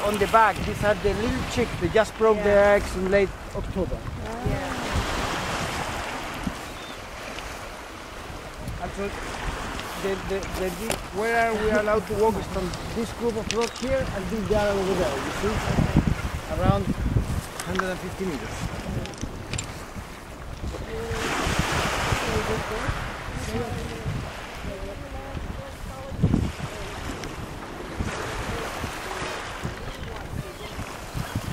on the back, these are the little chicks. They just broke their eggs in late October. And so where we are allowed to walk is from this group of rock here and this garden over there, you see? Around 150 meters.